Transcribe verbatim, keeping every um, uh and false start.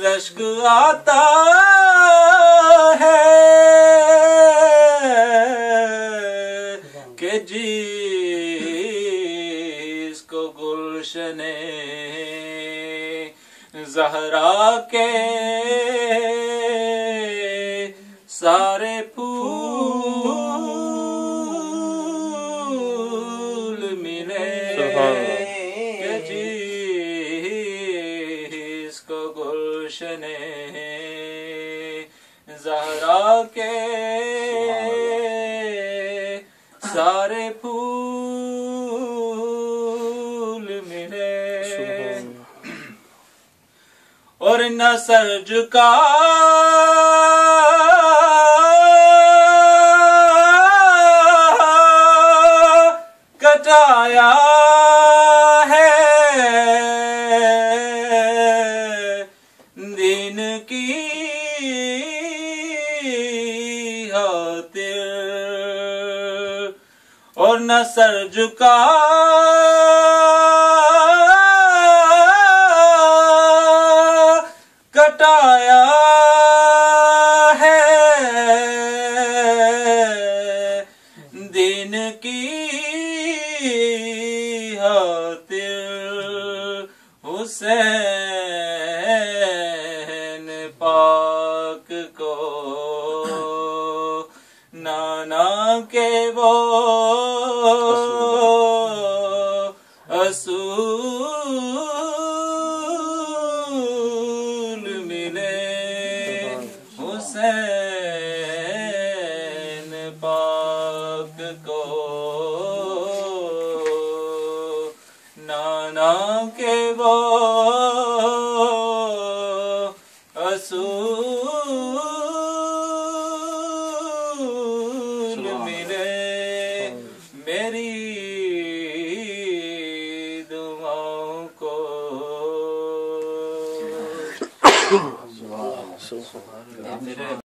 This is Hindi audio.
रश्क आता है कि जिसको गुलशने ज़हरा के सारे फूल मिले कि जिसको गुलशने ज़हरा के सारे फूल मिले और न सर झुका कटाया है दिन की खातिर और न सर झुका कटाया है दिन की खातिर हुसैन पाक को नाना के वो असूल मिले हुसैन पाक को नाना के वो असूल मिले मेरी दुआओं को